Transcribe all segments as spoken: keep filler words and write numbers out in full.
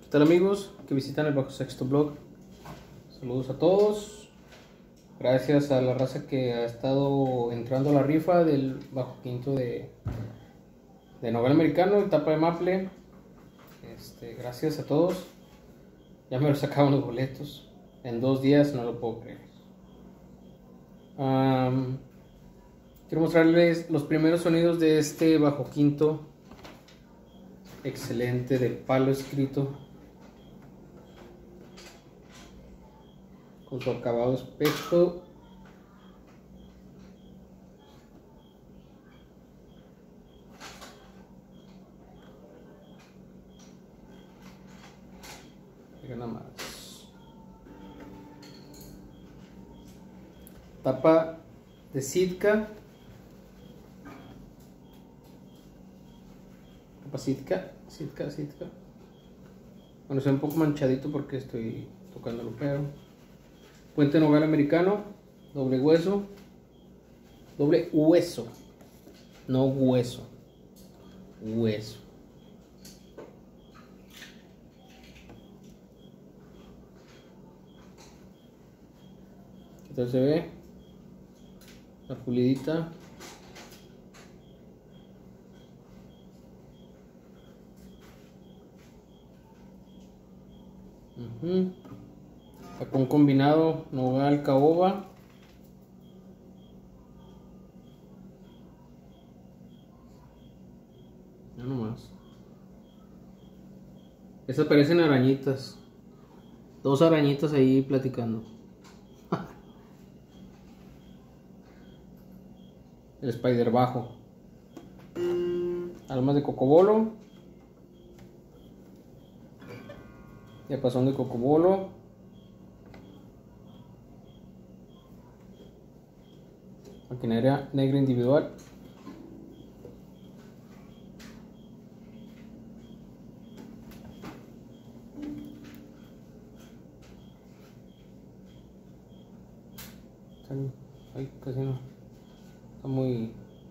¿Qué tal, amigos que visitan el Bajo Sexto Blog? Saludos a todos. Gracias a la raza que ha estado entrando a la rifa del Bajo Quinto de, de novela americano, etapa de Maple. Este, gracias a todos. Ya me lo sacaron los boletos. En dos días, no lo puedo creer. Um, quiero mostrarles los primeros sonidos de este Bajo Quinto. Excelente, de palo escrito. Con su acabado espeso. Miren nada más. Tapa de Sitka. Tapa Sitka, Sitka, Sitka. Bueno, se ve un poco manchadito porque estoy tocándolo, pero Puente Nogal americano, doble hueso, doble hueso, no hueso, hueso. ¿Qué tal se ve? La pulidita. Uh-huh. Acá un combinado nogal caoba. Ya nomás. Estas parecen arañitas. Dos arañitas ahí platicando. El spider bajo. Almas de cocobolo. Diapasón de cocobolo. Maquinaria negra individual. Ay, casi no. Está muy...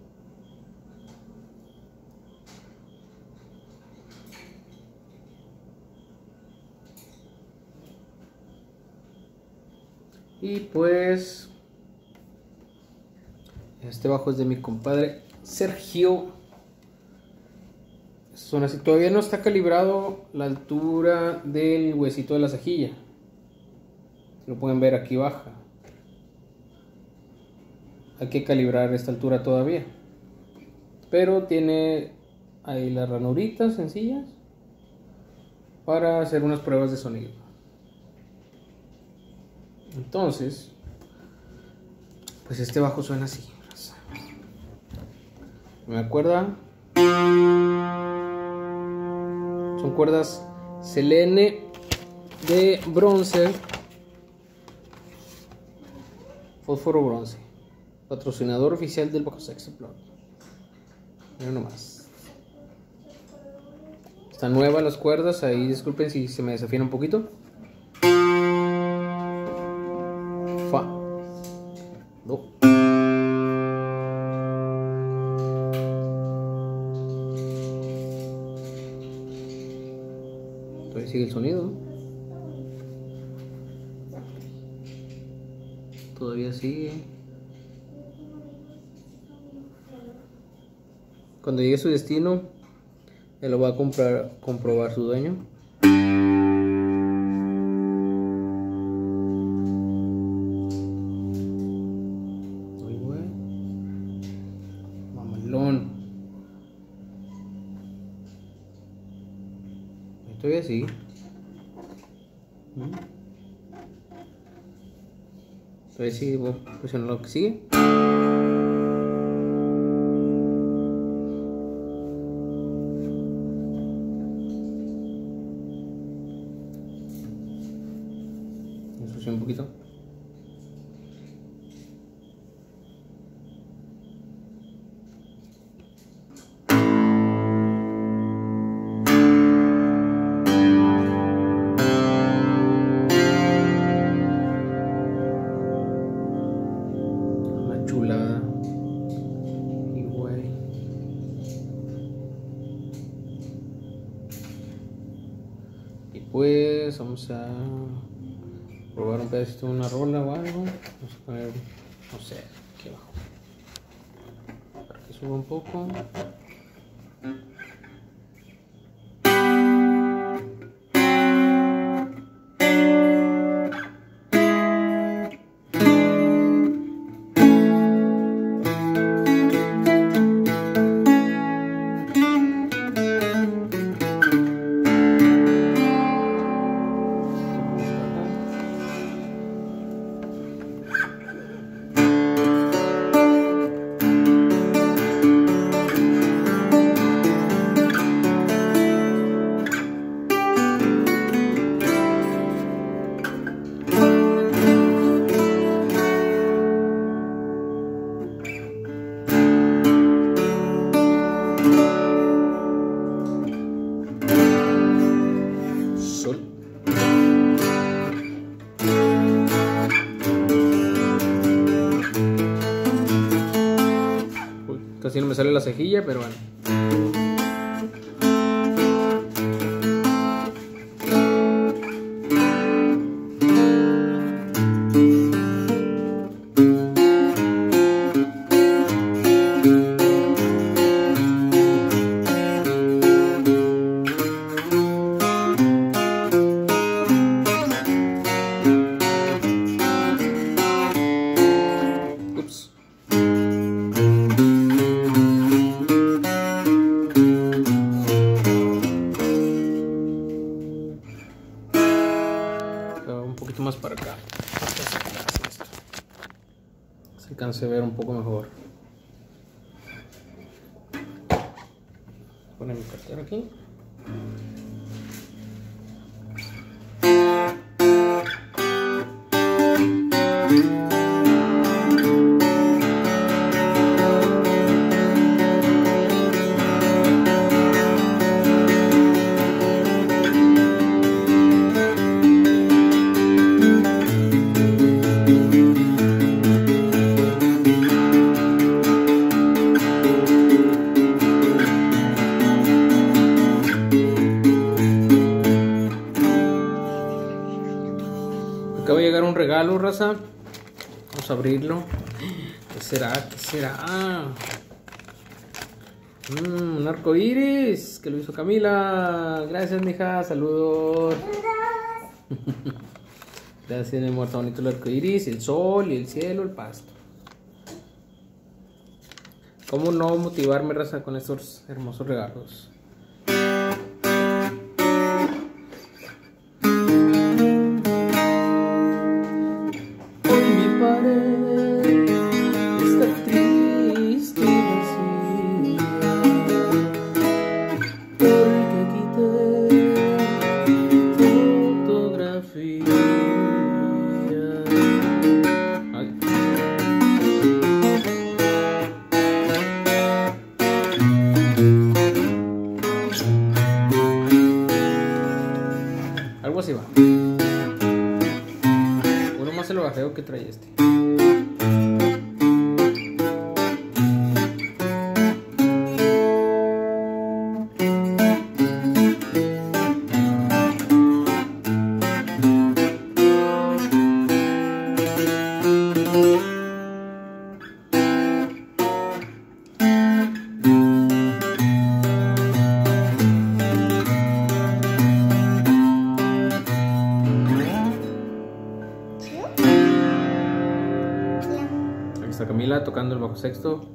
Y pues... este bajo es de mi compadre Sergio. Son así. Todavía no está calibrado la altura del huesito de la cejilla. Lo pueden ver, aquí baja. Hay que calibrar esta altura todavía. Pero tiene ahí las ranuritas sencillas para hacer unas pruebas de sonido. Entonces, pues este bajo suena así. ¿Me acuerdan? Son cuerdas Selene de bronce, fósforo bronce, patrocinador oficial del Bajo Sexto Blog. Miren nomás. Están nuevas las cuerdas, ahí disculpen si se me desafina un poquito. Fa, do. Todavía sigue el sonido. Todavía sigue. Cuando llegue a su destino, él lo va a comprar, comprobar su dueño. Muy bueno. Mamalón. Todavía sigue. Todavía sigue. Voy a presionar lo que sigue. Ensucio un poquito. Chulada. Y güey. Y pues vamos a probar un pedacito de una rola o algo. Vamos a poner, no sé, aquí abajo para que suba un poco. Casi no me sale la cejilla, pero bueno. Ups. Un poquito más para acá, se alcance a ver un poco mejor. Poner mi cartera aquí. Acaba de llegar un regalo, raza. Vamos a abrirlo. ¿Qué será? ¿Qué será? Mm, un arco iris que lo hizo Camila. Gracias, mija. Saludos. Gracias, mi amor. Está bonito el arco iris, el sol, y el cielo, el pasto. ¿Cómo no motivarme, raza, con estos hermosos regalos? Algo así va. Uno más el bajeo que trae este. Está Camila tocando el bajo sexto.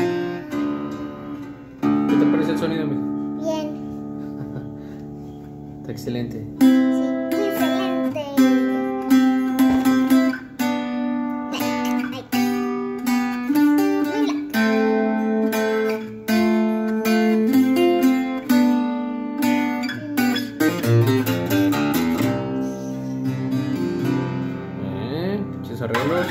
¿Qué te parece el sonido, mijo? Bien. Está excelente. Sí, excelente. Eh, pinches arreglos.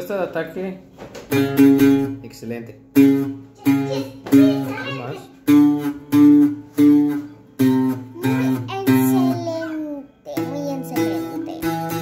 respuesta de ataque. Excelente. ¿Qué más? Excelente, muy excelente.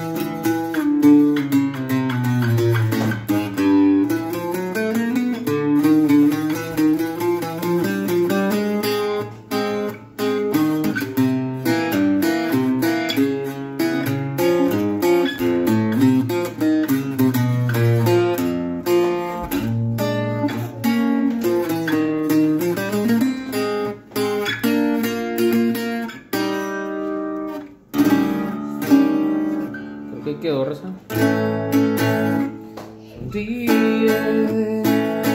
¿Qué quedó, Rosa? Un día de-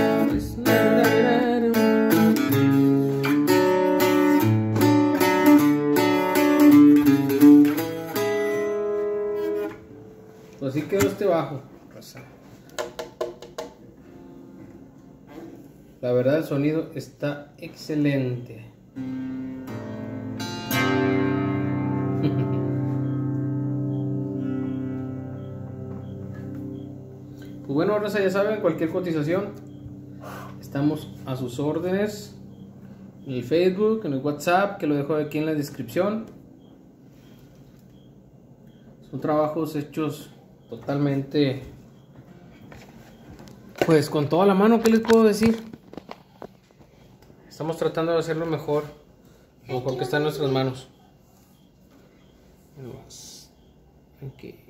Pues así quedó este bajo, Rosa. La verdad el sonido está excelente. Pues bueno, Rosa, ya saben, cualquier cotización, estamos a sus órdenes. En el Facebook, en el WhatsApp, que lo dejo aquí en la descripción. Son trabajos hechos totalmente, pues con toda la mano, ¿qué les puedo decir? Estamos tratando de hacerlo mejor, lo mejor que está en nuestras manos. Okay.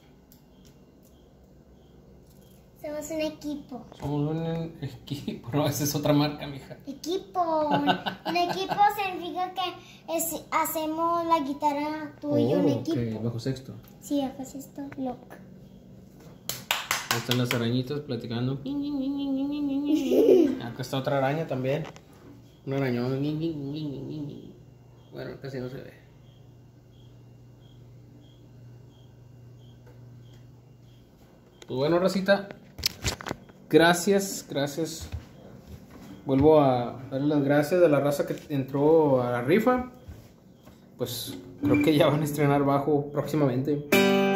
Somos un equipo. Somos un equipo, no, esa es otra marca, mija. Equipo. Un equipo significa que es- hacemos la guitarra tú y yo un Oh, ok, equipo. bajo sexto. Sí, haces esto, loco. Ahí están las arañitas platicando. Acá está otra araña también. Un arañón. Bueno, casi no se ve. Pues bueno, racita. Gracias, gracias. Vuelvo a darle las gracias a la raza que entró a la rifa. Pues creo que ya van a estrenar bajo próximamente.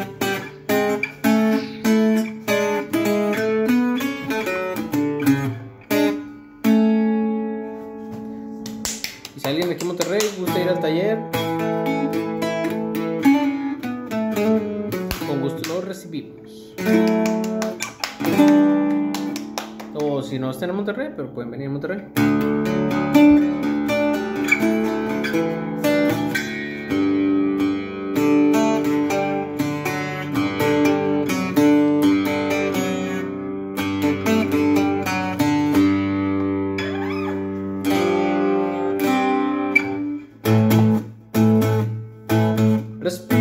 Y si alguien de aquí en Monterrey gusta ir al taller, con gusto lo recibimos. O si no están en Monterrey, pero pueden venir a Monterrey. Respira.